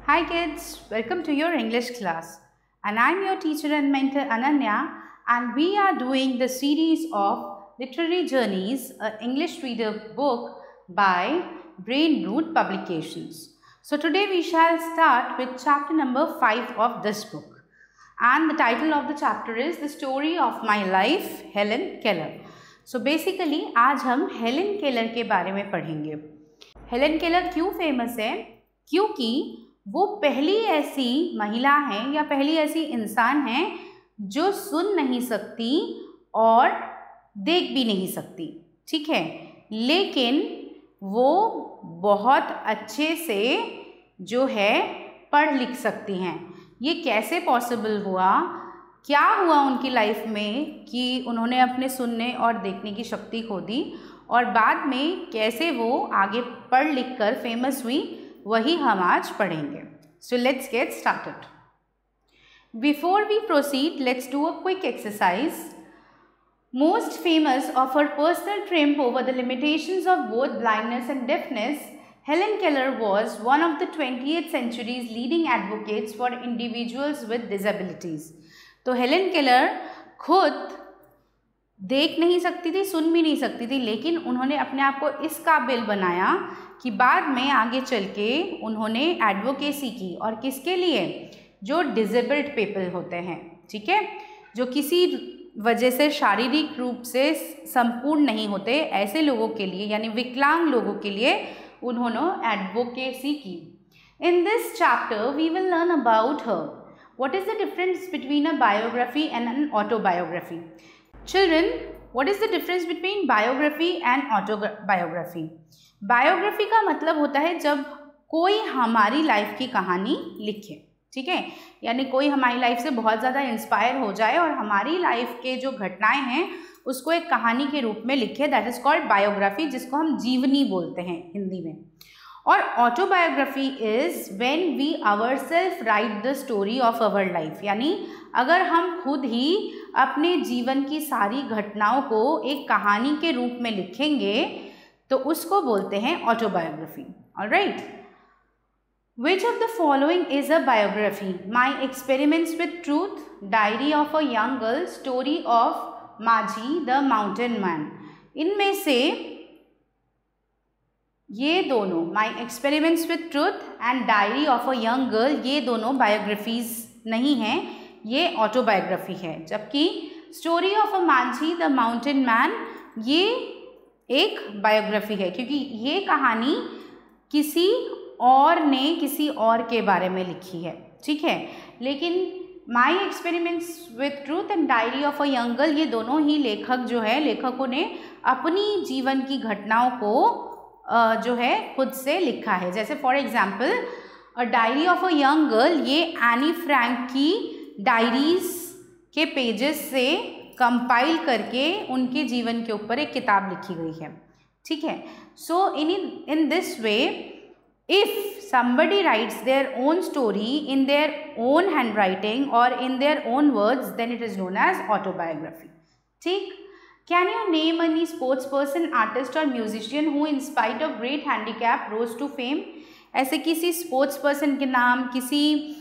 Hi kids, welcome to your English class. And I'm your teacher and mentor Ananya, and we are doing the series of Literary Journeys, an English reader book by Brain Root Publications. So today we shall start with chapter number 5 of this book. And the title of the chapter is The Story of My Life, Helen Keller. So basically आज हम Helen Keller के बारे में पढ़ेंगे। Helen Keller क्यों famous है? क्योंकि वो पहली ऐसी महिला हैं या पहली ऐसी इंसान हैं जो सुन नहीं सकती और देख भी नहीं सकती, ठीक है, लेकिन वो बहुत अच्छे से जो है पढ़ लिख सकती हैं। ये कैसे पॉसिबल हुआ? क्या हुआ उनकी लाइफ में कि उन्होंने अपने सुनने और देखने की शक्ति खो दी और बाद में कैसे वो आगे पढ़ लिख कर फेमस हुई, वही हम आज पढ़ेंगे। So let's get started. Before we proceed, let's do a quick exercise. Most famous of her personal triumph over the limitations of both blindness and deafness, Helen Keller was one of the 20th century's leading advocates for individuals with disabilities. तो Helen Keller खुद देख नहीं सकती थी, सुन भी नहीं सकती थी, लेकिन उन्होंने अपने आप को इस काबिल बनाया कि बाद में आगे चल के उन्होंने एडवोकेसी की। और किसके लिए? जो डिसेबल्ड पीपल होते हैं, ठीक है, जो किसी वजह से शारीरिक रूप से संपूर्ण नहीं होते, ऐसे लोगों के लिए, यानी विकलांग लोगों के लिए उन्होंने एडवोकेसी की। In this chapter we will learn about her. What is the difference between a biography and an autobiography? Children, what is the difference between biography and autobiography? Biography का मतलब होता है जब कोई हमारी लाइफ की कहानी लिखे, ठीक है, यानी कोई हमारी लाइफ से बहुत ज़्यादा इंस्पायर हो जाए और हमारी लाइफ के जो घटनाएं हैं उसको एक कहानी के रूप में लिखे, दैट इज़ कॉल्ड बायोग्राफी, जिसको हम जीवनी बोलते हैं हिंदी में। और autobiography is when we ourself write the story of our life, यानी अगर हम खुद ही अपने जीवन की सारी घटनाओं को एक कहानी के रूप में लिखेंगे तो उसको बोलते हैं autobiography. Alright, Which of the following is a biography? My Experiments with Truth, Diary of a Young Girl, Story of Manjhi the mountain man. इनमें से ये दोनों, my experiments with truth and diary of a young girl, ये दोनों biographies नहीं हैं, ये autobiography है। जबकि स्टोरी ऑफ अ माझी द माउंटेन मैन ये एक बायोग्राफी है, क्योंकि ये कहानी किसी और ने किसी और के बारे में लिखी है, ठीक है। लेकिन my experiments with truth and diary of a young girl, ये दोनों ही लेखक जो है, लेखकों ने अपनी जीवन की घटनाओं को जो है खुद से लिखा है। जैसे for example a diary of a young girl, ये एनी फ्रैंक की डायरीज के पेजेस से कंपाइल करके उनके जीवन के ऊपर एक किताब लिखी गई है, ठीक है। So in this way, if somebody writes their own story in their own handwriting or in their own words, then it is known as autobiography, ठीक। Can you name any sports person, artist or musician who in spite of great handicap rose to fame? ऐसे किसी sports person के नाम, किसी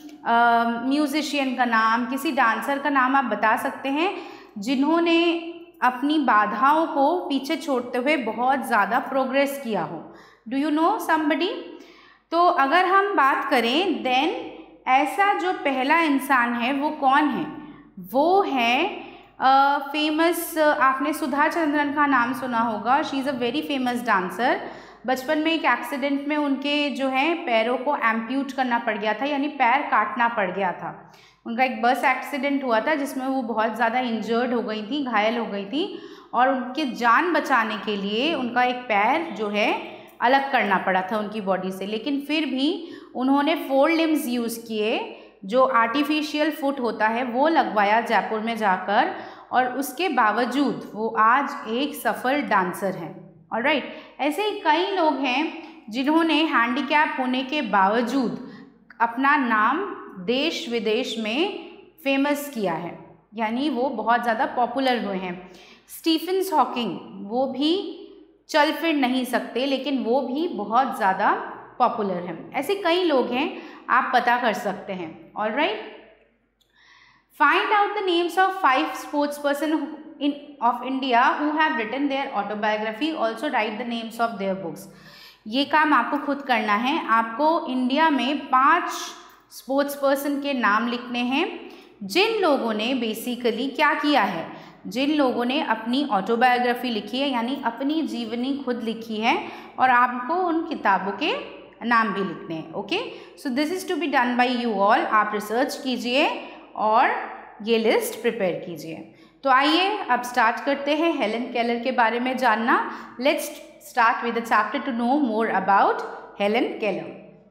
musician का नाम, किसी dancer का नाम आप बता सकते हैं जिन्होंने अपनी बाधाओं को पीछे छोड़ते हुए बहुत ज़्यादा प्रोग्रेस किया हो? Do you know somebody? तो अगर हम बात करें, देन ऐसा जो पहला इंसान है वो कौन है? वो है फेमस, आपने सुधा चंद्रन का नाम सुना होगा। She is a very famous dancer. बचपन में एक एक्सीडेंट में उनके जो है पैरों को एम्प्यूट करना पड़ गया था, यानी पैर काटना पड़ गया था। उनका एक बस एक्सीडेंट हुआ था जिसमें वो बहुत ज़्यादा इंजर्ड हो गई थी, घायल हो गई थी, और उनकी जान बचाने के लिए उनका एक पैर जो है अलग करना पड़ा था उनकी बॉडी से। लेकिन फिर भी उन्होंने 4 लिम्स यूज़ किए, जो आर्टिफिशियल फुट होता है वो लगवाया जयपुर में जाकर, और उसके बावजूद वो आज एक सफल डांसर हैं। ऑलराइट, ऐसे ही कई लोग हैं जिन्होंने हैंडीकैप होने के बावजूद अपना नाम देश विदेश में फेमस किया है, यानी वो बहुत ज़्यादा पॉपुलर हुए हैं। स्टीफन हॉकिंग, वो भी चल फिर नहीं सकते, लेकिन वो भी बहुत ज़्यादा पॉपुलर है। ऐसे कई लोग हैं, आप पता कर सकते हैं। Alright, find out the names of 5 sports person of India who have written their autobiography, also write the names of their books. ये काम आपको खुद करना है। आपको इंडिया में 5 स्पोर्ट्स पर्सन के नाम लिखने हैं जिन लोगों ने बेसिकली क्या किया है, जिन लोगों ने अपनी ऑटोबायोग्राफी लिखी है, यानी अपनी जीवनी खुद लिखी है, और आपको उन किताबों के नाम भी लिखने हैं। Okay, so this is to be done by you all. आप रिसर्च कीजिए और ये लिस्ट प्रिपेयर कीजिए। तो आइए अब स्टार्ट करते हैं हेलन केलर के बारे में जानना। Let's start with the chapter to know more about Helen Keller.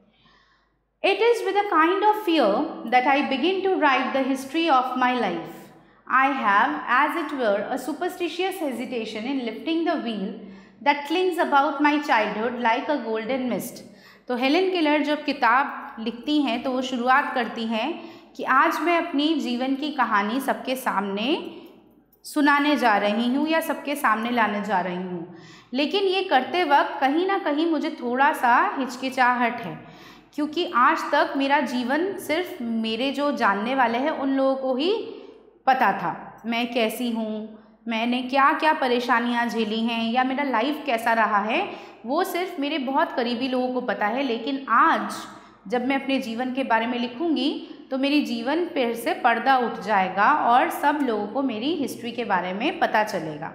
It is with a kind of fear that I begin to write the history of my life. I have, as it were, a superstitious hesitation in lifting the veil that clings about my childhood like a golden mist. तो Helen Keller जब किताब लिखती हैं तो वो शुरुआत करती हैं कि आज मैं अपनी जीवन की कहानी सबके सामने सुनाने जा रही हूँ या सबके सामने लाने जा रही हूँ, लेकिन ये करते वक्त कहीं ना कहीं मुझे थोड़ा सा हिचकिचाहट है, क्योंकि आज तक मेरा जीवन सिर्फ मेरे जो जानने वाले हैं उन लोगों को ही पता था। मैं कैसी हूँ, मैंने क्या क्या परेशानियाँ झेली हैं, या मेरा लाइफ कैसा रहा है, वो सिर्फ मेरे बहुत करीबी लोगों को पता है। लेकिन आज जब मैं अपने जीवन के बारे में लिखूँगी तो मेरी जीवन पर से पर्दा उठ जाएगा और सब लोगों को मेरी हिस्ट्री के बारे में पता चलेगा।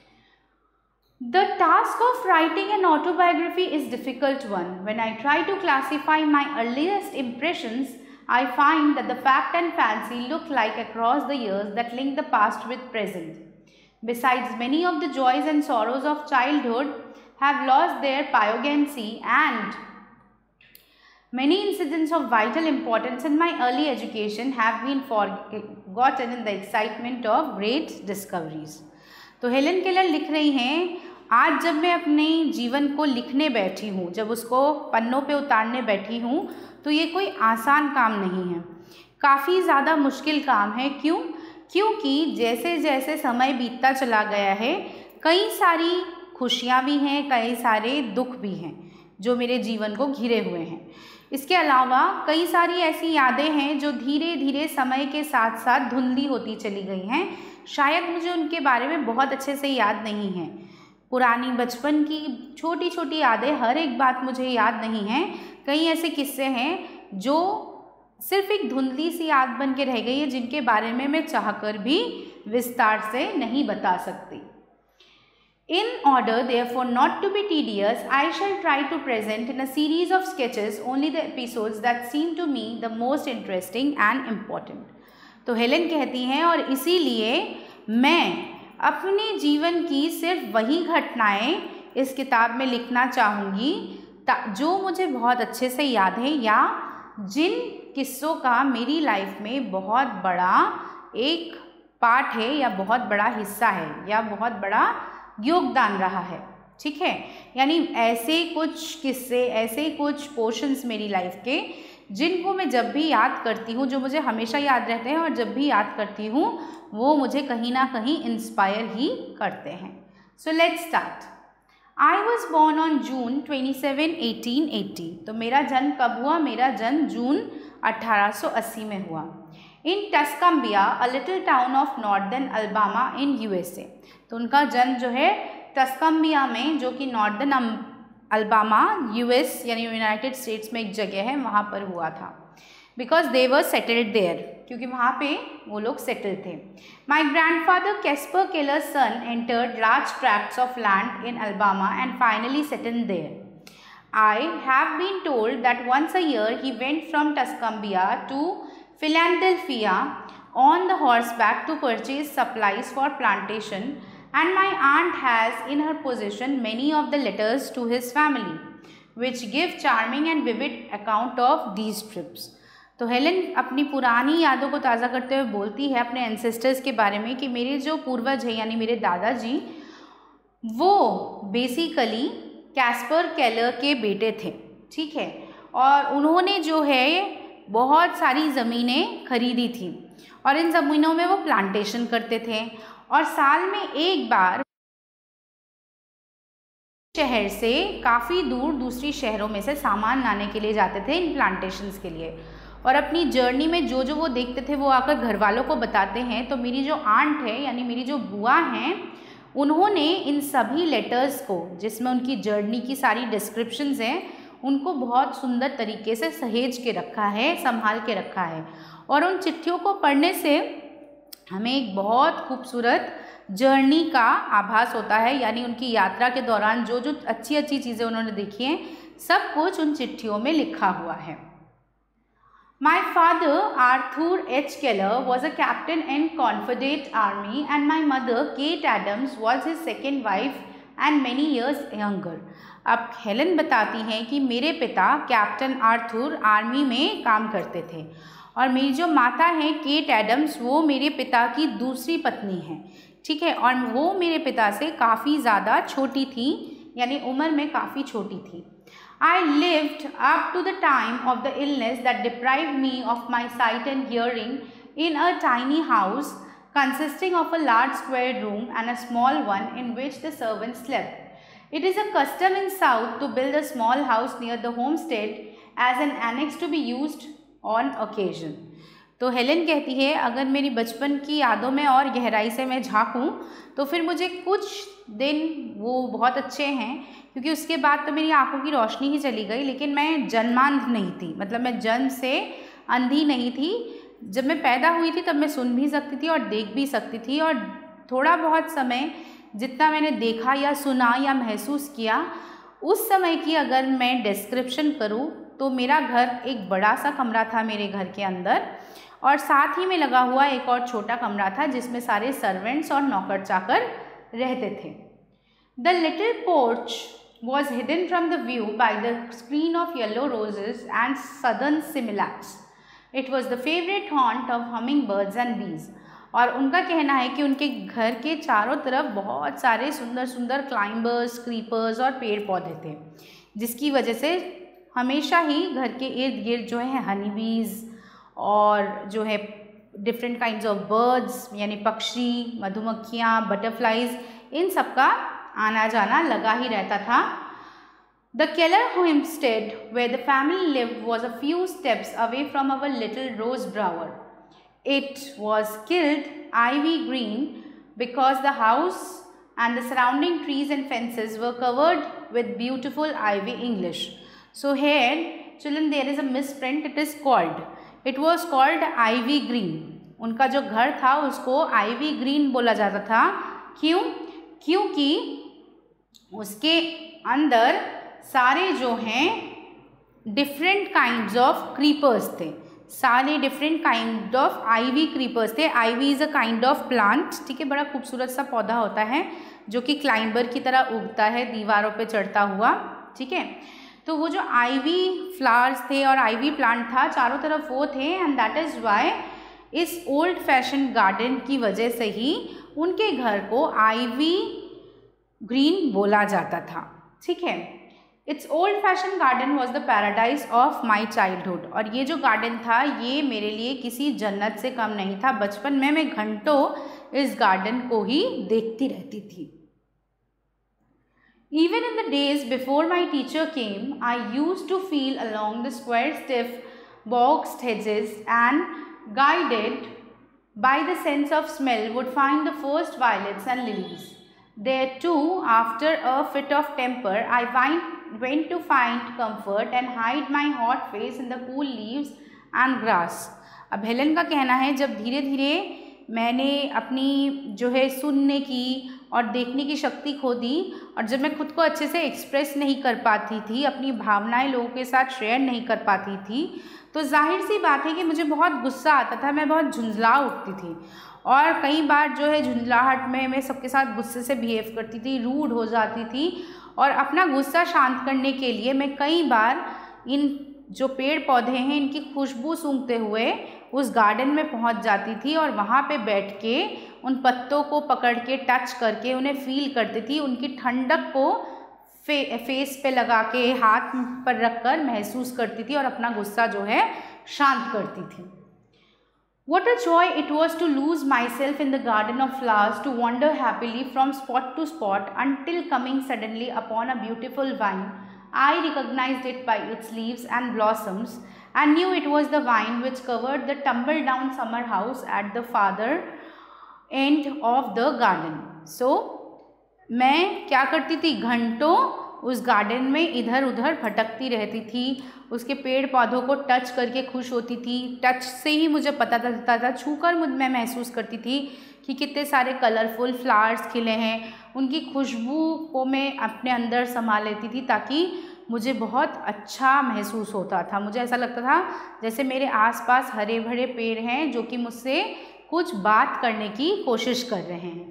The task of writing an autobiography is a difficult one. When I try to classify my earliest impressions, I find that the fact and fancy look like across the years that link the past with present. Besides, many of the joys and sorrows of childhood have lost their poignancy, and many incidents of vital importance in my early education have been forgotten in the excitement of great discoveries. तो Helen Keller लिख रही हैं, आज जब मैं अपने जीवन को लिखने बैठी हूँ, जब उसको पन्नों पे उतारने बैठी हूँ, तो ये कोई आसान काम नहीं है, काफ़ी ज़्यादा मुश्किल काम है। क्यों? क्योंकि जैसे जैसे समय बीतता चला गया है, कई सारी खुशियाँ भी हैं, कई सारे दुख भी हैं जो मेरे जीवन को घिरे हुए हैं। इसके अलावा कई सारी ऐसी यादें हैं जो धीरे धीरे समय के साथ साथ धुंधली होती चली गई हैं। शायद मुझे उनके बारे में बहुत अच्छे से याद नहीं है। पुरानी बचपन की छोटी छोटी यादें, हर एक बात मुझे याद नहीं है। कई ऐसे किस्से हैं जो सिर्फ एक धुंधली सी याद बन के रह गई है, जिनके बारे में मैं चाहकर भी विस्तार से नहीं बता सकती। In order, therefore, not to be tedious, I shall try to present in a series of sketches only the episodes that seem to me the most interesting and important. तो हेलन कहती हैं, और इसीलिए मैं अपने जीवन की सिर्फ वही घटनाएं इस किताब में लिखना चाहूँगी जो मुझे बहुत अच्छे से याद है, या जिन किस्सों का मेरी लाइफ में बहुत बड़ा एक पार्ट है, या बहुत बड़ा हिस्सा है, या बहुत बड़ा योगदान रहा है। ठीक है, यानी ऐसे कुछ किस्से, ऐसे कुछ पोर्शंस मेरी लाइफ के जिनको मैं जब भी याद करती हूँ, जो मुझे हमेशा याद रहते हैं, और जब भी याद करती हूँ वो मुझे कहीं ना कहीं इंस्पायर ही करते हैं। So let's start. I was born on June 27, 1880। तो मेरा जन्म कब हुआ? मेरा जन्म जून 1880 में हुआ। In Tuscumbia, a little town of northern Alabama in USA। तो उनका जन्म जो है टस्कम्बिया में, जो कि नॉर्दर्न अल्बामा US यानी यूनाइटेड स्टेट्स में एक जगह है, वहाँ पर हुआ था। Because they were settled there, क्योंकि वहाँ पे वो लोग सेटल थे। My grandfather Casper Keller's son entered large tracts of land in Alabama and finally settled there. I have been told that once a year he went from Tuscumbia to Philadelphia on the horseback to purchase supplies for plantation, and my aunt has in her possession many of the letters to his family, which give charming and vivid account of these trips. तो Helen अपनी पुरानी यादों को ताज़ा करते हुए बोलती है अपने एंसेस्टर्स के बारे में कि मेरे जो पूर्वज हैं, यानी मेरे दादाजी, वो बेसिकली कैस्पर केलर के बेटे थे। ठीक है, और उन्होंने जो है बहुत सारी ज़मीनें खरीदी थी, और इन ज़मीनों में वो प्लांटेशन करते थे, और साल में एक बार शहर से काफ़ी दूर दूसरी शहरों में से सामान लाने के लिए जाते थे इन प्लांटेशंस के लिए, और अपनी जर्नी में जो जो वो देखते थे वो आकर घर वालों को बताते हैं। तो मेरी जो आंट है यानी मेरी जो बुआ हैं, उन्होंने इन सभी लेटर्स को, जिसमें उनकी जर्नी की सारी डिस्क्रिप्शंस हैं, उनको बहुत सुंदर तरीके से सहेज के रखा है, संभाल के रखा है। और उन चिट्ठियों को पढ़ने से हमें एक बहुत खूबसूरत जर्नी का आभास होता है, यानी उनकी यात्रा के दौरान जो जो अच्छी अच्छी चीज़ें उन्होंने देखी हैं, सब कुछ उन चिट्ठियों में लिखा हुआ है। My father, Arthur H. Keller, was a captain in Confederate Army, and my mother, Kate Adams, was his second wife and many years younger. अब हेलन बताती हैं कि मेरे पिता कैप्टन आर्थर आर्मी में काम करते थे, और मेरी जो माता हैं केट एडम्स, वो मेरे पिता की दूसरी पत्नी हैं, ठीक है, और वो मेरे पिता से काफ़ी ज़्यादा छोटी थी, यानी उम्र में काफ़ी छोटी थी। I lived up to the time of the illness that deprived me of my sight and hearing in a tiny house consisting of a large square room and a small one in which the servants slept. It is a custom in South to build a small house near the homestead as an annex to be used on occasion. तो Helen कहती है, अगर मेरी बचपन की यादों में और गहराई से मैं झांकूं तो फिर मुझे कुछ दिन वो बहुत अच्छे हैं, क्योंकि उसके बाद तो मेरी आंखों की रोशनी ही चली गई, लेकिन मैं जन्मांध नहीं थी, मतलब मैं जन्म से अंधी नहीं थी। जब मैं पैदा हुई थी तब मैं सुन भी सकती थी और देख भी सकती थी, और थोड़ा बहुत समय जितना मैंने देखा या सुना या महसूस किया, उस समय की अगर मैं डिस्क्रिप्शन करूँ तो मेरा घर एक बड़ा सा कमरा था मेरे घर के अंदर, और साथ ही में लगा हुआ एक और छोटा कमरा था जिसमें सारे सर्वेंट्स और नौकर चाकर रहते थे। The little porch was hidden from the view by the screen of yellow roses and southern smilax. It was the favorite haunt of hummingbirds and bees. और उनका कहना है कि उनके घर के चारों तरफ बहुत सारे सुंदर सुंदर क्लाइंबर्स, क्रीपर्स और पेड़ पौधे थे, जिसकी वजह से हमेशा ही घर के इर्द गिर्द जो है हनी बीज और जो है डिफरेंट काइंड्स ऑफ बर्ड्स यानी पक्षी, मधुमक्खियाँ, बटरफ्लाइज, इन सब का आना जाना लगा ही रहता था। The Keller homestead where the family lived was a few steps away from our little rose bower. It was killed ivy green because the house and the surrounding trees and fences were covered with beautiful ivy English. So here, children, there is a misprint. It was called ivy green. उनका जो घर था उसको ivy green बोला जाता था। क्यों? क्योंकि उसके अंदर सारे जो हैं डिफरेंट काइंड्स ऑफ क्रीपर्स थे, सारे different kind of ivy creepers थे। Ivy is a kind of plant, ठीक है, बड़ा खूबसूरत सा पौधा होता है जो कि क्लाइंबर की तरह उगता है दीवारों पे चढ़ता हुआ, ठीक है। तो वो जो आईवी फ्लावर्स थे और आईवी प्लांट था चारों तरफ वो थे, एंड दैट इज़ वाई इस ओल्ड फैशन गार्डन की वजह से ही उनके घर को आईवी ग्रीन बोला जाता था, ठीक है। It's old fashion garden was the paradise of my childhood, और ये जो गार्डन था ये मेरे लिए किसी जन्नत से कम नहीं था। बचपन में मैं घंटों इस गार्डन को ही देखती रहती थी। Even in the days before my teacher came, I used to feel along the square stiff boxed hedges and, guided by the sense of smell, would find the first violets and lilies. There too, after a fit of temper, I went to find comfort and hide my hot face in the cool leaves and grass. अब Helen का कहना है जब धीरे धीरे मैंने अपनी जो है सुनने की और देखने की शक्ति खो दी, और जब मैं खुद को अच्छे से एक्सप्रेस नहीं कर पाती थी, अपनी भावनाएं लोगों के साथ शेयर नहीं कर पाती थी, तो जाहिर सी बात है कि मुझे बहुत गुस्सा आता था, मैं बहुत झुंझला उठती थी, और कई बार जो है झुंझलाहट में मैं सबके साथ गुस्से से बिहेव करती थी, रूड हो जाती थी, और अपना गुस्सा शांत करने के लिए मैं कई बार इन जो पेड़ पौधे हैं इनकी खुशबू सूंघते हुए उस गार्डन में पहुंच जाती थी, और वहाँ पे बैठ के उन पत्तों को पकड़ के टच करके उन्हें फील करती थी, उनकी ठंडक को फेस पे लगा के हाथ पर रख कर महसूस करती थी और अपना गुस्सा जो है शांत करती थी। What a joy it was to lose myself in the garden of flowers, to wander happily from spot to spot until coming suddenly upon a beautiful vine. I recognized it by its leaves and blossoms and knew it was the vine which covered the tumble down summer house at the farther end of the garden. So, मैं क्या करती थी, घंटों उस garden में इधर उधर भटकती रहती थी, उसके पेड़ पौधों को टच करके खुश होती थी। टच से ही मुझे पता चलता था, छूकर मैं महसूस करती थी कि कितने सारे कलरफुल फ्लावर्स खिले हैं। उनकी खुशबू को मैं अपने अंदर समा लेती थी ताकि मुझे बहुत अच्छा महसूस होता था। मुझे ऐसा लगता था जैसे मेरे आसपास हरे भरे पेड़ हैं जो कि मुझसे कुछ बात करने की कोशिश कर रहे हैं।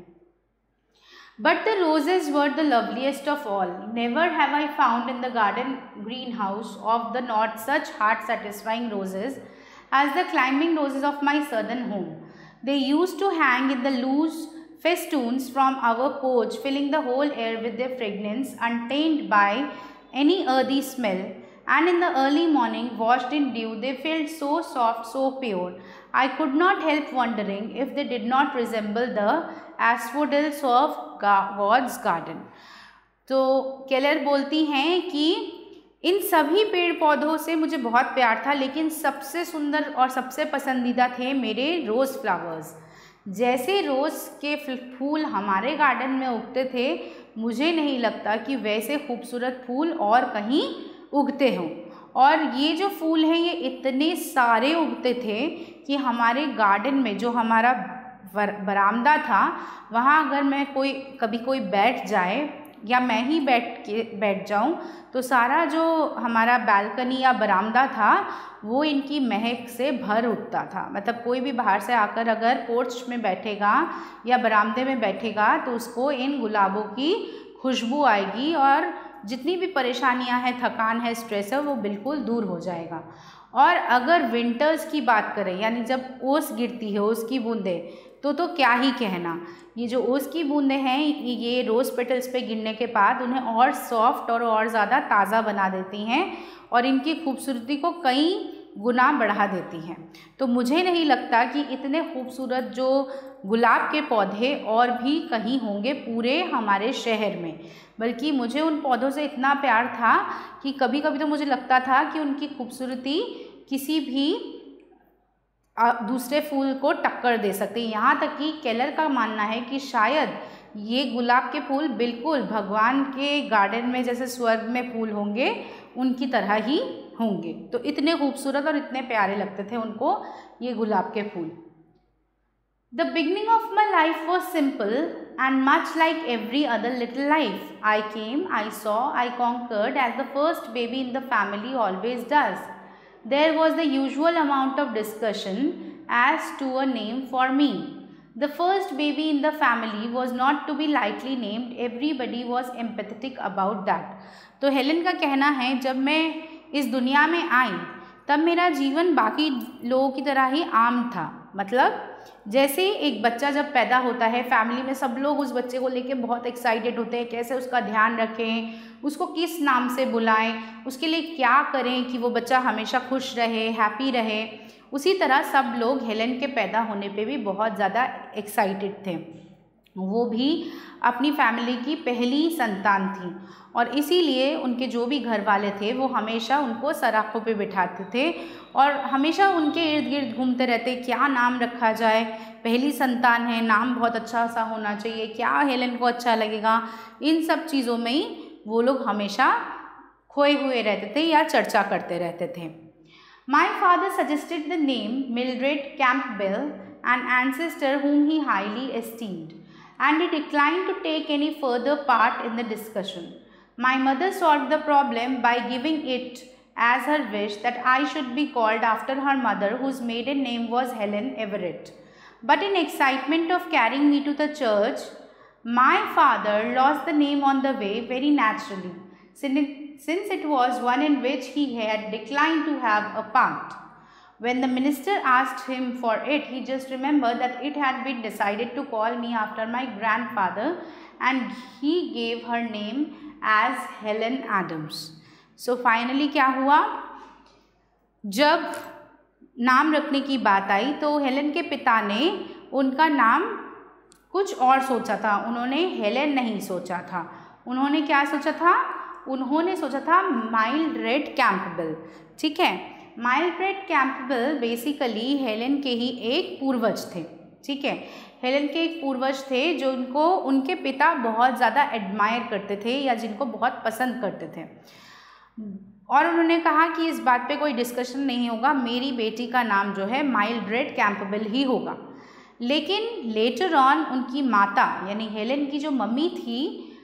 But the roses were the loveliest of all. Never have I found in the garden greenhouse of the north such heart-satisfying roses as the climbing roses of my southern home. They used to hang in the loose festoons from our porch, filling the whole air with their fragrance, untainted by any earthy smell. And in the early morning, washed in dew, they felt so soft, so pure. I could not help wondering if they did not resemble the asphodels of God's garden. तो Keller बोलती हैं कि इन सभी पेड़ पौधों से मुझे बहुत प्यार था, लेकिन सबसे सुंदर और सबसे पसंदीदा थे मेरे रोज़ फ्लावर्स। जैसे रोज़ के फूल हमारे गार्डन में उगते थे, मुझे नहीं लगता कि वैसे खूबसूरत फूल और कहीं उगते हों। और ये जो फूल हैं ये इतने सारे उगते थे कि हमारे गार्डन में जो हमारा बरामदा था, वहाँ अगर मैं कभी कोई बैठ जाए या मैं ही बैठ जाऊँ तो सारा जो हमारा बालकनी या बरामदा था वो इनकी महक से भर उठता था। मतलब कोई भी बाहर से आकर अगर पोर्च में बैठेगा या बरामदे में बैठेगा तो उसको इन गुलाबों की खुशबू आएगी और जितनी भी परेशानियां हैं, थकान है, स्ट्रेस है, वो बिल्कुल दूर हो जाएगा। और अगर विंटर्स की बात करें, यानी जब ओस गिरती है, ओस की बूंदें, तो क्या ही कहना। ये जो ओस की बूंदें हैं ये रोज़ पेटल्स पे गिरने के बाद उन्हें और सॉफ्ट और ज़्यादा ताज़ा बना देती हैं और इनकी खूबसूरती को कई गुना बढ़ा देती हैं। तो मुझे नहीं लगता कि इतने खूबसूरत जो गुलाब के पौधे और भी कहीं होंगे पूरे हमारे शहर में, बल्कि मुझे उन पौधों से इतना प्यार था कि कभी कभी तो मुझे लगता था कि उनकी खूबसूरती किसी भी दूसरे फूल को टक्कर दे सकती है। यहाँ तक कि केलर का मानना है कि शायद ये गुलाब के फूल बिल्कुल भगवान के गार्डन में जैसे स्वर्ग में फूल होंगे उनकी तरह ही होंगे। तो इतने खूबसूरत और इतने प्यारे लगते थे उनको ये गुलाब के फूल। The beginning of my life was simple and much like every other little life. I came, I saw, I conquered as the first baby in the family always does. There was the usual amount of discussion as to a name for me. The first baby in the family was not to be lightly named. Everybody was empathetic about that. तो Helen का कहना है जब मैं इस दुनिया में आई तब मेरा जीवन बाकी लोगों की तरह ही आम था। मतलब जैसे एक बच्चा जब पैदा होता है, फैमिली में सब लोग उस बच्चे को लेके बहुत एक्साइटेड होते हैं, कैसे उसका ध्यान रखें, उसको किस नाम से बुलाएं, उसके लिए क्या करें कि वो बच्चा हमेशा खुश रहे, हैप्पी रहे। उसी तरह सब लोग हेलन के पैदा होने पे भी बहुत ज़्यादा एक्साइटेड थे। वो भी अपनी फैमिली की पहली संतान थी और इसीलिए उनके जो भी घर वाले थे वो हमेशा उनको सराखों पे बिठाते थे और हमेशा उनके इर्द गिर्द घूमते रहते, क्या नाम रखा जाए, पहली संतान है, नाम बहुत अच्छा सा होना चाहिए, क्या हेलन को अच्छा लगेगा। इन सब चीज़ों में ही वो लोग हमेशा खोए हुए रहते थे या चर्चा करते रहते थे। My father suggested the name Mildred Campbell, an ancestor whom he highly esteemed, and he declined to take any further part in the discussion. My mother solved the problem by giving it as her wish that I should be called after her mother, whose maiden name was Helen Everett. But in excitement of carrying me to the church, my father lost the name on the way very naturally, since it was one in which he had declined to have a part. When the minister asked him for it, he just remembered that it had been decided to call me after my grandfather, and he gave her name as Helen Adams. So finally क्या हुआ, जब नाम रखने की बात आई तो Helen के पिता ने उनका नाम कुछ और सोचा था, उन्होंने हेलेन नहीं सोचा था। उन्होंने क्या सोचा था? उन्होंने सोचा था माइल्ड्रेड कैंपबेल। ठीक है, माइल्ड्रेड कैंपबेल बेसिकली हेलेन के ही एक पूर्वज थे। ठीक है, हेलेन के एक पूर्वज थे जो उनको उनके पिता बहुत ज़्यादा एडमायर करते थे या जिनको बहुत पसंद करते थे, और उन्होंने कहा कि इस बात पे कोई डिस्कशन नहीं होगा, मेरी बेटी का नाम जो है माइल्ड्रेड कैंपबेल ही होगा। लेकिन लेटर ऑन उनकी माता यानी हेलेन की जो मम्मी थी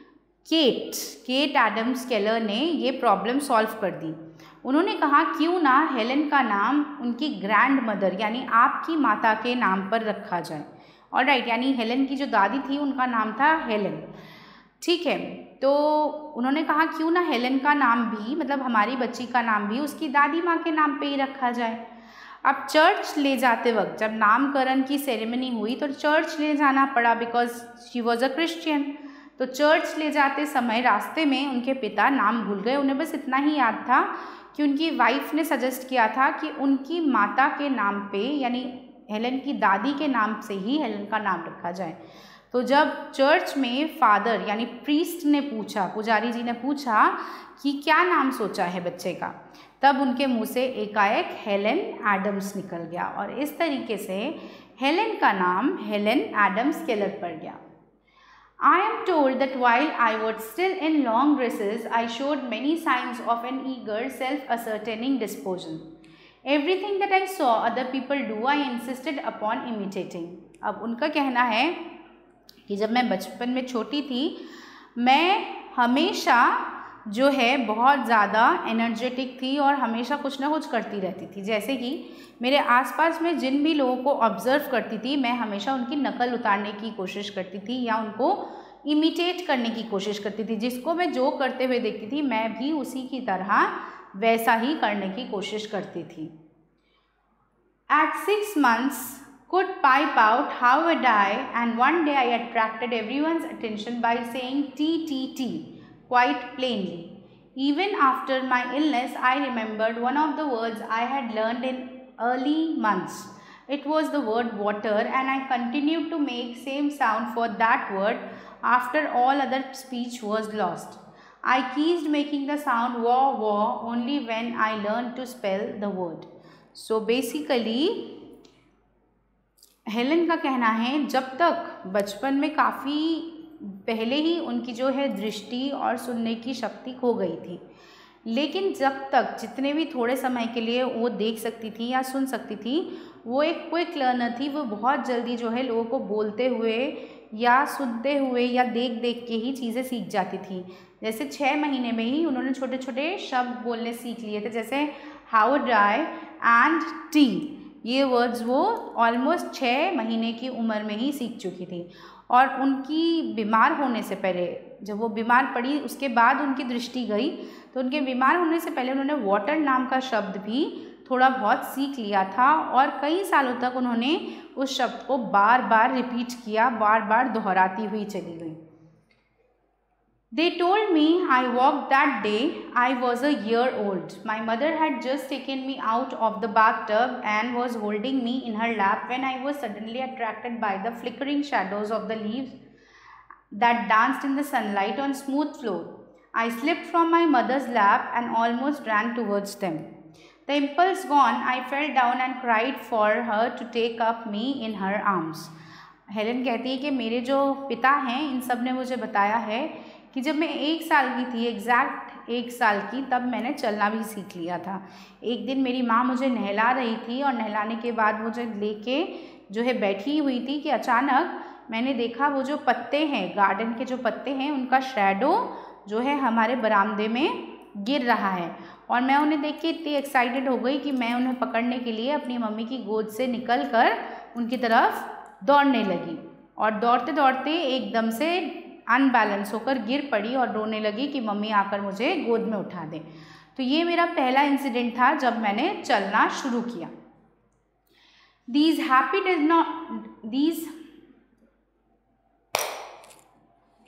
केट एडम्स केलर ने ये प्रॉब्लम सॉल्व कर दी। उन्होंने कहा क्यों ना हेलेन का नाम उनकी ग्रैंड मदर यानी आपकी माता के नाम पर रखा जाए। ऑलराइट, यानी हेलेन की जो दादी थी उनका नाम था हेलेन। ठीक है, तो उन्होंने कहा क्यों ना हेलेन का नाम भी मतलब हमारी बच्ची का नाम भी उसकी दादी माँ के नाम पे ही रखा जाए। अब चर्च ले जाते वक्त जब नामकरण की सेरेमनी हुई तो चर्च ले जाना पड़ा because she was a Christian. तो चर्च ले जाते समय रास्ते में उनके पिता नाम भूल गए। उन्हें बस इतना ही याद था कि उनकी वाइफ ने सजेस्ट किया था कि उनकी माता के नाम पे यानी हेलेन की दादी के नाम से ही हेलेन का नाम रखा जाए। तो जब चर्च में फादर यानी प्रीस्ट ने पूछा, पुजारी जी ने पूछा कि क्या नाम सोचा है बच्चे का, तब उनके मुंह से एकाएक हेलेन एडम्स निकल गया और इस तरीके से हेलेन का नाम हेलेन एडम्स केलर पड़ गया। I am told that while I was still in long dresses, I showed many signs of an eager, self-ascertaining disposition. Everything that I saw other people do, I insisted upon imitating. अब उनका कहना है कि जब मैं बचपन में छोटी थी मैं हमेशा जो है बहुत ज़्यादा एनर्जेटिक थी और हमेशा कुछ ना कुछ करती रहती थी। जैसे कि मेरे आसपास में जिन भी लोगों को ऑब्ज़र्व करती थी मैं हमेशा उनकी नकल उतारने की कोशिश करती थी या उनको इमिटेट करने की कोशिश करती थी। जिसको मैं जो करते हुए देखती थी मैं भी उसी की तरह वैसा ही करने की कोशिश करती थी। At 6 months could pipe out how would I, and one day I attracted everyone's attention by saying TTT quite plainly. Even after my illness, I remembered one of the words I had learned in early months. It was the word water, and I continued to make same sound for that word after all other speech was lost. I ceased making the sound wa only when I learned to spell the word. So basically Helen का कहना है जब तक बचपन में काफ़ी पहले ही उनकी जो है दृष्टि और सुनने की शक्ति खो गई थी, लेकिन जब तक जितने भी थोड़े समय के लिए वो देख सकती थी या सुन सकती थी वो एक क्विक लर्नर थी। वो बहुत जल्दी जो है लोगों को बोलते हुए या सुनते हुए या देख देख के ही चीज़ें सीख जाती थी। जैसे 6 महीने में ही उन्होंने छोटे छोटे शब्द बोलने सीख लिए थे, जैसे हाउ ड्राई एंड टी, ये वर्ड्स वो ऑलमोस्ट 6 महीने की उम्र में ही सीख चुकी थी। और उनकी बीमार होने से पहले जब वो बीमार पड़ी उसके बाद उनकी दृष्टि गई, तो उनके बीमार होने से पहले उन्होंने वाटर नाम का शब्द भी थोड़ा बहुत सीख लिया था और कई सालों तक उन्होंने उस शब्द को बार बार रिपीट किया, बार बार दोहराती हुई चली गई। They told me I walked that day I was a year old. My mother had just taken me out of the bathtub and was holding me in her lap when I was suddenly attracted by the flickering shadows of the leaves that danced in the sunlight on smooth floor. I slipped from my mother's lap and almost ran towards them. The impulse gone, I fell down and cried for her to take up me in her arms. Helen कहती है कि मेरे जो पिता हैं इन सब ने मुझे बताया है कि जब मैं 1 साल की थी, एग्जैक्ट 1 साल की, तब मैंने चलना भी सीख लिया था। एक दिन मेरी माँ मुझे नहला रही थी और नहलाने के बाद मुझे लेके जो है बैठी हुई थी कि अचानक मैंने देखा वो जो पत्ते हैं, गार्डन के जो पत्ते हैं, उनका शैडो जो है हमारे बरामदे में गिर रहा है और मैं उन्हें देख के इतनी एक्साइटेड हो गई कि मैं उन्हें पकड़ने के लिए अपनी मम्मी की गोद से निकल कर उनकी तरफ दौड़ने लगी और दौड़ते दौड़ते एकदम से अनबैलेंस होकर गिर पड़ी और रोने लगी कि मम्मी आकर मुझे गोद में उठा दें। तो ये मेरा पहला इंसिडेंट था जब मैंने चलना शुरू किया। These happy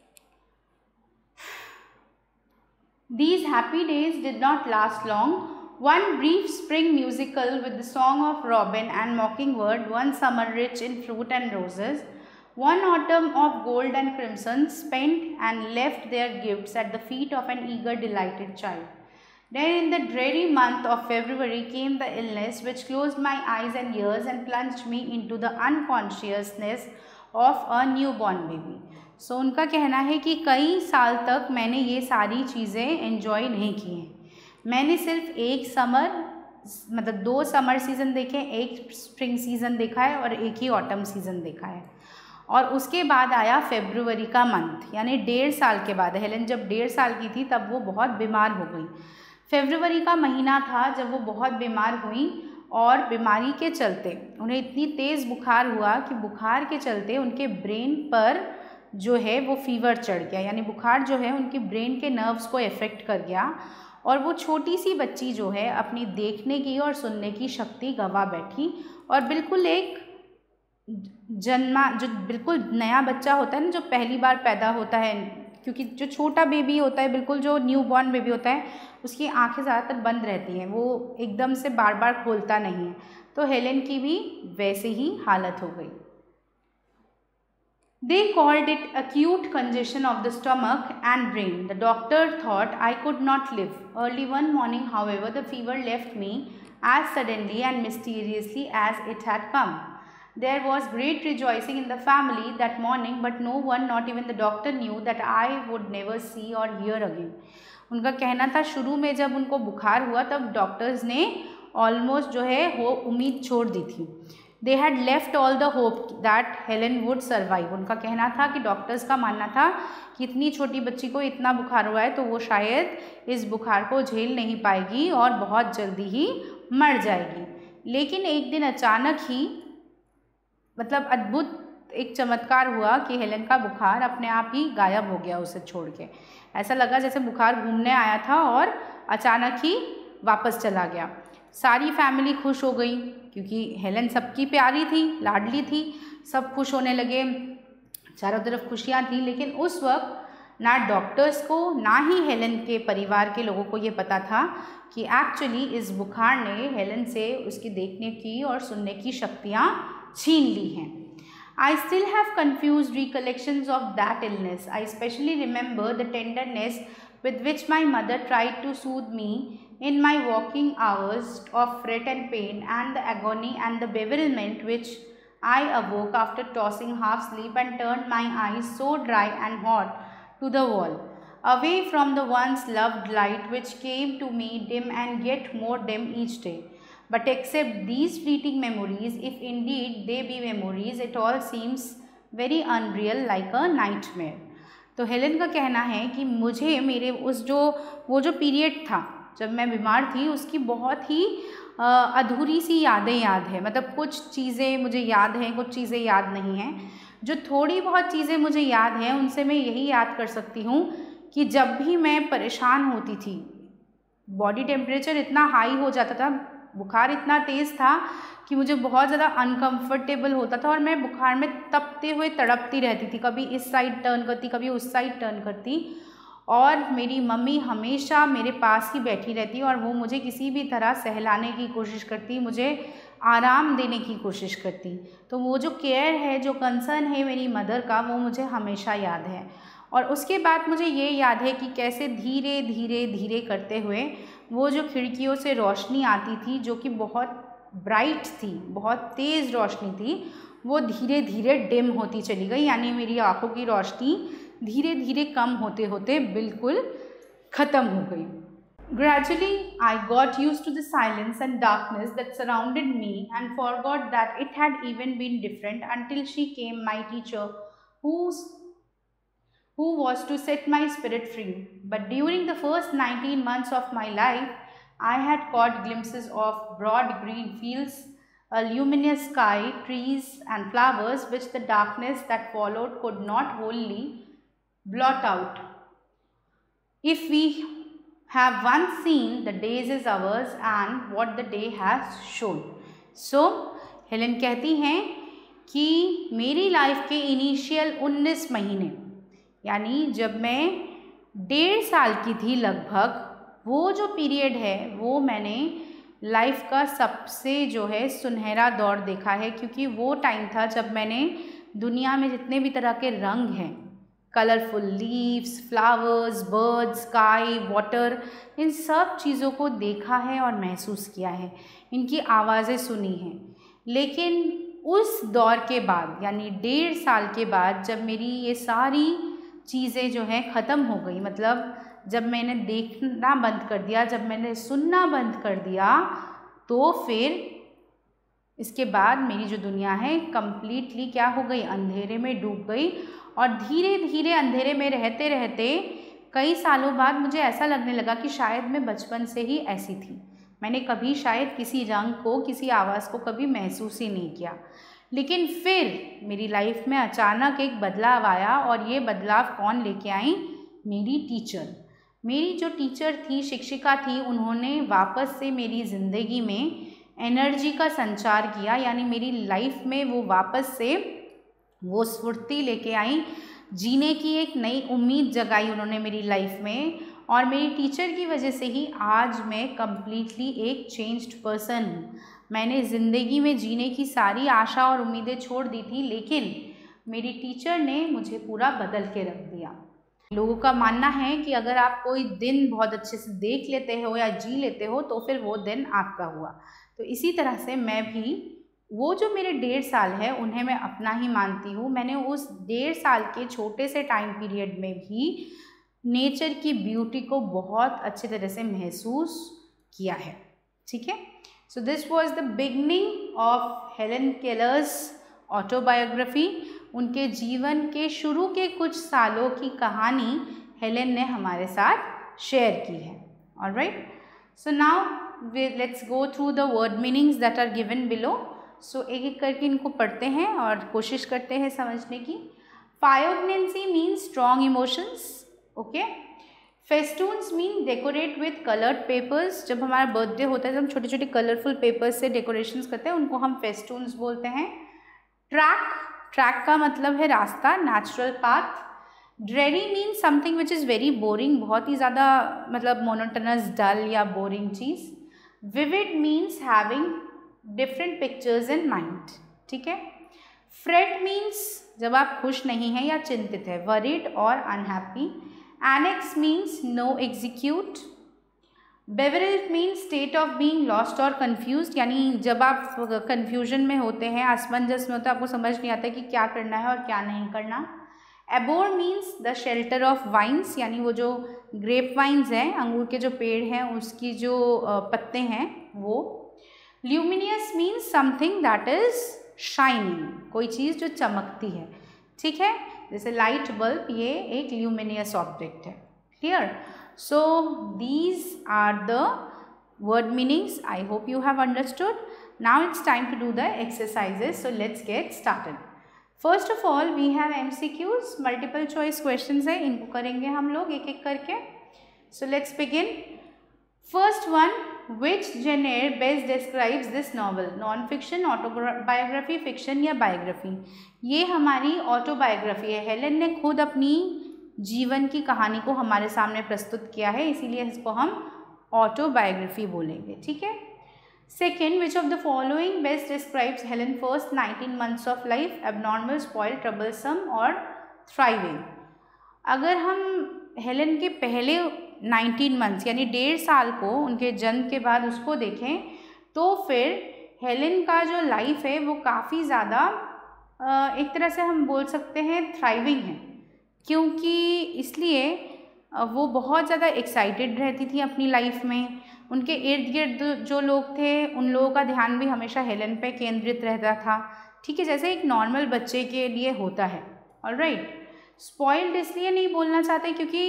days did not last long. One brief spring musical with the song of robin and mockingbird, one summer rich in fruit and roses, one autumn of gold and crimson, spent and left their gifts at the feet of an eager, delighted child. Then in the dreary month of February came the illness which closed my eyes and ears and plunged me into the unconsciousness of a newborn baby. So उनका कहना है कि कई साल तक मैंने ये सारी चीज़ें एंजॉय नहीं की हैं। मैंने सिर्फ एक समर मतलब 2 समर सीज़न देखे, एक स्प्रिंग सीज़न देखा है और एक ही ऑटम सीज़न देखा है। और उसके बाद आया फरवरी का मंथ, यानी 1.5 साल के बाद। हेलन जब 1.5 साल की थी तब वो बहुत बीमार हो गई। फरवरी का महीना था जब वो बहुत बीमार हुई और बीमारी के चलते उन्हें इतनी तेज़ बुखार हुआ कि बुखार के चलते उनके ब्रेन पर जो है वो फीवर चढ़ गया, यानी बुखार जो है उनके ब्रेन के नर्व्स को इफ़ेक्ट कर गया और वो छोटी सी बच्ची जो है अपनी देखने की और सुनने की शक्ति गंवा बैठी और बिल्कुल एक जो बिल्कुल नया बच्चा होता है ना, जो पहली बार पैदा होता है, क्योंकि जो छोटा बेबी होता है, बिल्कुल जो न्यू बॉर्न बेबी होता है, उसकी आंखें ज़्यादातर बंद रहती हैं, वो एकदम से बार बार खोलता नहीं है। तो हेलन की भी वैसे ही हालत हो गई। They called it acute congestion of the stomach and brain. The doctor thought I could not live. Early one morning, however, the fever left me as suddenly and mysteriously as it had come. There was great rejoicing in the family that morning, but no one, not even the doctor, knew that I would never see or hear again. उनका कहना था शुरू में जब उनको बुखार हुआ तब डॉक्टर्स ने ऑलमोस्ट जो है वो उम्मीद छोड़ दी थी। They had left all the hope that Helen would survive. उनका कहना था कि डॉक्टर्स का मानना था कि इतनी छोटी बच्ची को इतना बुखार हुआ है तो वो शायद इस बुखार को झेल नहीं पाएगी और बहुत जल्दी ही मर जाएगी। लेकिन एक दिन अचानक ही मतलब अद्भुत एक चमत्कार हुआ कि हेलन का बुखार अपने आप ही गायब हो गया उसे छोड़ के। ऐसा लगा जैसे बुखार घूमने आया था और अचानक ही वापस चला गया। सारी फैमिली खुश हो गई क्योंकि हेलन सबकी प्यारी थी, लाडली थी, सब खुश होने लगे, चारों तरफ खुशियाँ थी। लेकिन उस वक्त ना डॉक्टर्स को ना ही हेलन के परिवार के लोगों को ये पता था कि एक्चुअली इस बुखार ने हेलन से उसकी देखने की और सुनने की शक्तियाँ छीन ली हैं। I still have confused recollections of that illness. I especially remember the tenderness with which my mother tried to soothe me in my waking hours of fret and pain, and the agony and the bewilderment which I awoke after tossing half sleep and turned my eyes so dry and hot to the wall, away from the once loved light which came to me dim and yet more dim each day. But except these fleeting memories, if indeed they be memories, it all seems very unreal, like a nightmare. तो Helen का कहना है कि मुझे मेरे वो जो period था जब मैं बीमार थी उसकी बहुत ही अधूरी सी यादें याद है। मतलब कुछ चीज़ें मुझे याद हैं, कुछ चीज़ें याद नहीं हैं। जो थोड़ी बहुत चीज़ें मुझे याद हैं उनसे मैं यही याद कर सकती हूँ कि जब भी मैं परेशान होती थी, बॉडी टेम्परेचर इतना हाई हो जाता था, बुखार इतना तेज़ था कि मुझे बहुत ज़्यादा अनकंफर्टेबल होता था और मैं बुखार में तपते हुए तड़पती रहती थी। कभी इस साइड टर्न करती, कभी उस साइड टर्न करती, और मेरी मम्मी हमेशा मेरे पास ही बैठी रहती और वो मुझे किसी भी तरह सहलाने की कोशिश करती, मुझे आराम देने की कोशिश करती। तो वो जो केयर है, जो कंसर्न है मेरी मदर का, वो मुझे हमेशा याद है। और उसके बाद मुझे ये याद है कि कैसे धीरे धीरे धीरे करते हुए वो जो खिड़कियों से रोशनी आती थी जो कि बहुत ब्राइट थी, बहुत तेज़ रोशनी थी, वो धीरे धीरे डिम होती चली गई, यानी मेरी आँखों की रोशनी धीरे धीरे कम होते होते बिल्कुल ख़त्म हो गई। Gradually, I got used to the silence and darkness that surrounded me and forgot that it had even been different until she came, my teacher, who was to set my spirit free. But during the first 19 months of my life, I had caught glimpses of broad green fields, a luminous sky, trees and flowers which the darkness that followed could not wholly blot out. If we have once seen, the day is ours and what the day has shown. So, Helen कहती हैं कि मेरी life के initial 19 महीने, यानी जब मैं 1.5 साल की थी लगभग, वो जो पीरियड है वो मैंने लाइफ का सबसे जो है सुनहरा दौर देखा है, क्योंकि वो टाइम था जब मैंने दुनिया में जितने भी तरह के रंग हैं, colourful leaves, flowers, birds, sky, water, इन सब चीज़ों को देखा है और महसूस किया है, इनकी आवाज़ें सुनी हैं। लेकिन उस दौर के बाद यानी 1.5 साल के बाद जब मेरी ये सारी चीज़ें जो हैं ख़त्म हो गई, मतलब जब मैंने देखना बंद कर दिया, जब मैंने सुनना बंद कर दिया, तो फिर इसके बाद मेरी जो दुनिया है कम्प्लीटली क्या हो गई, अंधेरे में डूब गई। और धीरे धीरे अंधेरे में रहते रहते कई सालों बाद मुझे ऐसा लगने लगा कि शायद मैं बचपन से ही ऐसी थी। मैंने कभी शायद किसी रंग को, किसी आवाज़ को कभी महसूस ही नहीं किया। लेकिन फिर मेरी लाइफ में अचानक एक बदलाव आया, और ये बदलाव कौन लेके आई? मेरी टीचर। मेरी जो टीचर थी, शिक्षिका थी, उन्होंने वापस से मेरी ज़िंदगी में एनर्जी का संचार किया, यानी मेरी लाइफ में वो वापस से वो स्फूर्ति लेके आई, जीने की एक नई उम्मीद जगाई उन्होंने मेरी लाइफ में। और मेरी टीचर की वजह से ही आज मैं कम्प्लीटली एक चेंज्ड पर्सन हूँ। मैंने ज़िंदगी में जीने की सारी आशा और उम्मीदें छोड़ दी थी, लेकिन मेरी टीचर ने मुझे पूरा बदल के रख दिया। लोगों का मानना है कि अगर आप कोई दिन बहुत अच्छे से देख लेते हो या जी लेते हो तो फिर वो दिन आपका हुआ। तो इसी तरह से मैं भी, वो जो मेरे 1.5 साल है उन्हें मैं अपना ही मानती हूँ। मैंने उस 1.5 साल के छोटे से टाइम पीरियड में भी नेचर की ब्यूटी को बहुत अच्छे तरह से महसूस किया है। ठीक है, so this was the beginning of Helen Keller's autobiography. उनके जीवन के शुरू के कुछ सालों की कहानी हेलेन ने हमारे साथ शेयर की है। Alright, so now let's go through the word meanings that are given below. So एक एक करके इनको पढ़ते हैं और कोशिश करते हैं समझने की। Poignancy means strong emotions. Okay, festoons mean decorate with coloured papers. जब हमारा बर्थडे होता है तो हम छोटे छोटे कलरफुल पेपर्स से डेकोरेशंस करते हैं, उनको हम फेस्टून्स बोलते हैं। ट्रैक का मतलब है रास्ता, natural path. Dreary means something which is very boring, बहुत ही ज़्यादा मतलब मोनोटनस, डल या बोरिंग चीज़। Vivid means having different pictures in mind. ठीक है। फ्रेट मीन्स जब आप खुश नहीं हैं या चिंतित है, वरीड और unhappy. Annex means no execute. Beverage means state of being lost और कन्फ्यूज, यानी जब आप कन्फ्यूजन में होते हैं, असमंजस में होते हैं, आपको समझ नहीं आता कि क्या करना है और क्या नहीं करना। Arbour means the shelter of vines, यानी वो जो ग्रेप वाइन्स हैं, अंगूर के जो पेड़ हैं उसकी जो पत्ते हैं वो। Luminous means something that is shining, कोई चीज़ जो चमकती है। ठीक है, जैसे लाइट बल्ब, ये एक ल्यूमिनियस ऑब्जेक्ट है। Clear? So these are the word meanings. I hope you have understood. Now it's time to do the exercises. So let's get started. First of all we have MCQs, multiple choice questions है, इनको करेंगे हम लोग एक एक करके. So let's begin. First one, which genre best describes this novel? Non-fiction, autobiography, fiction या biography? ये हमारी ऑटोबायोग्राफी है। हेलेन ने खुद अपनी जीवन की कहानी को हमारे सामने प्रस्तुत किया है, इसीलिए इसको हम ऑटोबायोग्राफी बोलेंगे। ठीक है। Second, which of the following best describes Helen first 19 months of life? Abnormal, spoiled, troublesome और थ्राइविंग। अगर हम हेलेन के पहले 19 months यानी 1.5 साल को, उनके जन्म के बाद उसको देखें तो फिर हेलेन का जो लाइफ है वो काफ़ी ज़्यादा एक तरह से हम बोल सकते हैं थ्राइविंग है, क्योंकि इसलिए वो बहुत ज़्यादा एक्साइटेड रहती थी अपनी लाइफ में। उनके इर्द गिर्द जो लोग थे उन लोगों का ध्यान भी हमेशा हेलेन पे केंद्रित रहता था। ठीक है, जैसे एक नॉर्मल बच्चे के लिए होता है। ऑलराइट, स्पॉइल्ड इसलिए नहीं बोलना चाहते क्योंकि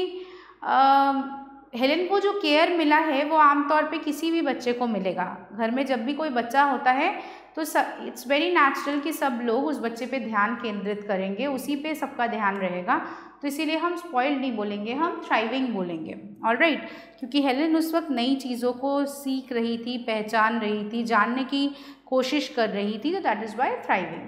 हेलेन को जो केयर मिला है वो आमतौर पे किसी भी बच्चे को मिलेगा। घर में जब भी कोई बच्चा होता है तो इट्स वेरी नेचुरल कि सब लोग उस बच्चे पे ध्यान केंद्रित करेंगे, उसी पे सबका ध्यान रहेगा। तो इसीलिए हम स्पॉइल्ड नहीं बोलेंगे, हम थ्राइविंग बोलेंगे। ऑलराइट, क्योंकि हेलेन उस वक्त नई चीज़ों को सीख रही थी, पहचान रही थी, जानने की कोशिश कर रही थी, तो that is why thriving.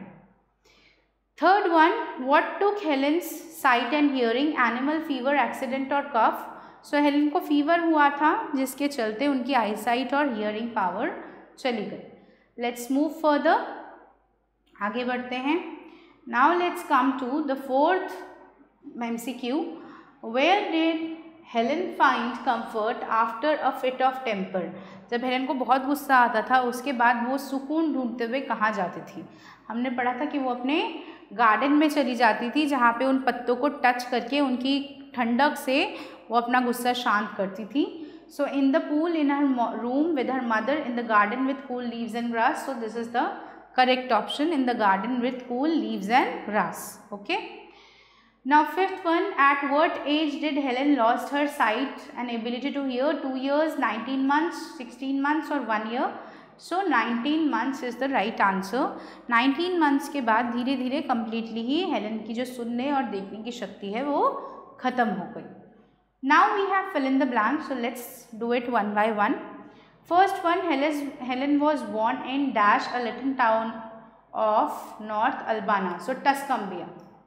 Third one, what took Helen's sight and hearing? Animal, fever, accident और कफ? सो हेलेन को फीवर हुआ था जिसके चलते उनकी आईसाइट और हियरिंग पावर चली गई. लेट्स मूव फर्दर, आगे बढ़ते हैं. Now let's come to the fourth MCQ. Where did Helen find comfort after a fit of temper. जब हेलेन को बहुत गुस्सा आता था उसके बाद वो सुकून ढूंढते हुए कहाँ जाती थी. हमने पढ़ा था कि वो अपने गार्डन में चली जाती थी जहाँ पे उन पत्तों को टच करके उनकी ठंडक से वो अपना गुस्सा शांत करती थी. So in the pool in her room with her mother, in the garden with cool leaves and grass. So this is the correct option, in the garden with cool leaves and grass. Okay. Now fifth one, at what age did Helen lost her sight and ability to hear? 2 years, 19 months, 16 months or 1 year? So 19 months is the right answer. 19 months के बाद धीरे धीरे completely ही Helen की जो सुनने और देखने की शक्ति है वो ख़त्म हो गई. Now we have fill in the blank, so let's do it one by one. First one, Helen was born in dash a little town of North Albania, so Tuscumbia.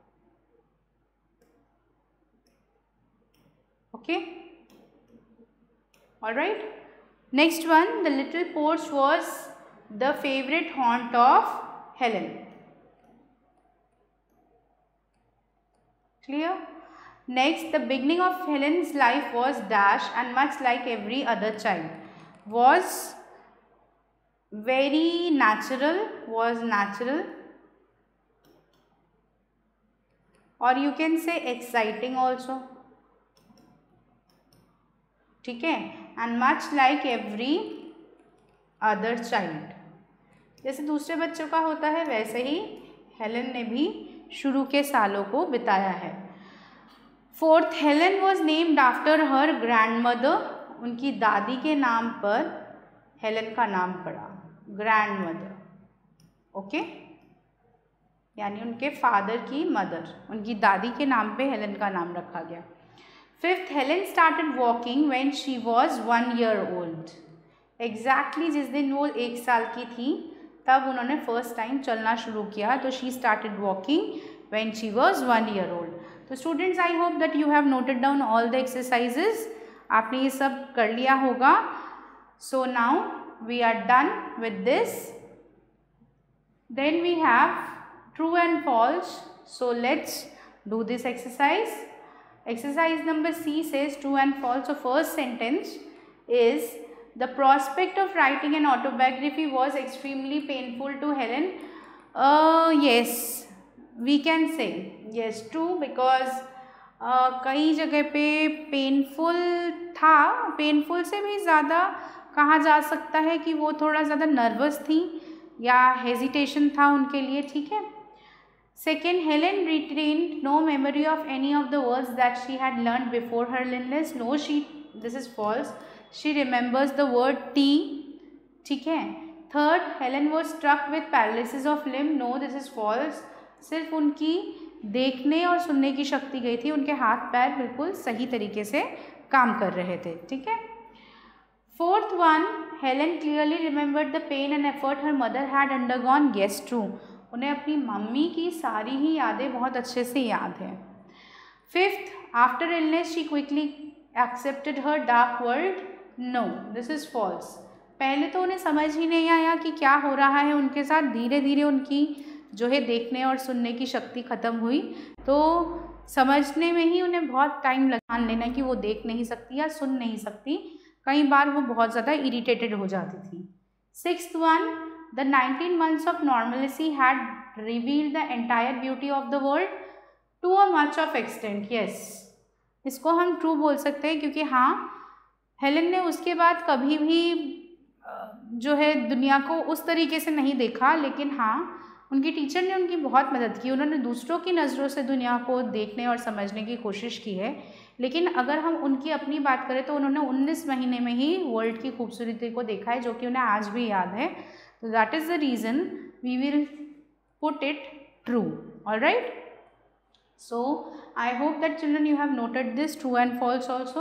Okay, all right. Next one, the little porch was the favorite haunt of Helen. Clear? Next, the beginning of Helen's life was dash and much like every other child. Was very natural, was natural, or you can say exciting also. ठीक है. And much like every other child, जैसे दूसरे बच्चों का होता है वैसे ही Helen ने भी शुरू के सालों को बिताया है. Fourth, Helen was named after her grandmother. उनकी दादी के नाम पर हेलन का नाम पड़ा, ग्रैंडमदर. ओके, यानी उनके फादर की मदर, उनकी दादी के नाम पे हेलन का नाम रखा गया. Fifth, Helen started walking when she was 1 year old. Exactly जिस दिन वो 1 साल की थी तब उन्होंने फर्स्ट टाइम चलना शुरू किया. तो she started walking when she was 1 year old. तो students, I hope that you have noted down all the exercises. आपने ये सब कर लिया होगा. So now we are done with this. Then we have true and false. So let's do this exercise. Exercise number C says true and false. So first sentence is, the prospect of writing an autobiography was extremely painful to Helen. Yes, we can say yes, true, because कई जगह पे painful था. Painful से भी ज़्यादा कहा जा सकता है कि वो थोड़ा ज़्यादा नर्वस थी या हेजिटेशन था उनके लिए. ठीक है. Second, Helen retained no memory of any of the words that she had learned before her illness. No, this is false. She remembers the word tea. ठीक है. Third, Helen was struck with paralysis of limb. No, this is false. सिर्फ उनकी देखने और सुनने की शक्ति गई थी, उनके हाथ पैर बिल्कुल सही तरीके से काम कर रहे थे. ठीक है. Fourth one, Helen clearly remembered the pain and effort her mother had undergone. Yes, true. उन्हें अपनी मम्मी की सारी ही यादें बहुत अच्छे से याद है. Fifth, after illness she quickly accepted her dark world. No, this is false. पहले तो उन्हें समझ ही नहीं आया कि क्या हो रहा है उनके साथ. धीरे धीरे उनकी जो है देखने और सुनने की शक्ति ख़त्म हुई, तो समझने में ही उन्हें बहुत टाइम लगा लेना कि वो देख नहीं सकती या सुन नहीं सकती. कई बार वो बहुत ज़्यादा इरिटेटेड हो जाती थी. Sixth one, the 19 months of normalcy had revealed the entire beauty of the world to a much of extent. Yes, इसको हम ट्रू बोल सकते हैं क्योंकि हाँ, हेलन ने उसके बाद कभी भी जो है दुनिया को उस तरीके से नहीं देखा, लेकिन हाँ, उनकी टीचर ने उनकी बहुत मदद की. उन्होंने दूसरों की नज़रों से दुनिया को देखने और समझने की कोशिश की है. लेकिन अगर हम उनकी अपनी बात करें तो उन्होंने 19 महीने में ही वर्ल्ड की खूबसूरती को देखा है, जो कि उन्हें आज भी याद है. So that is the reason we will put it true. All right. So I hope that children you have noted this true and false also.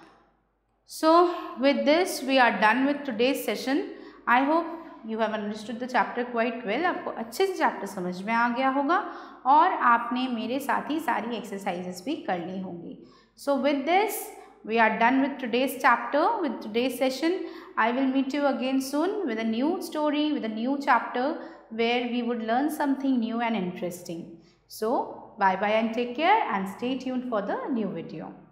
So with this we are done with today's session. I hope you have understood the chapter quite well. आपको अच्छे से chapter समझ में आ गया होगा और आपने मेरे साथ ही सारी एक्सरसाइजेस भी कर ली होंगी. So with this we are done with today's chapter, with today's session. I will meet you again soon with a new story, with a new chapter where we would learn something new and interesting. So, bye bye and take care and stay tuned for the new video.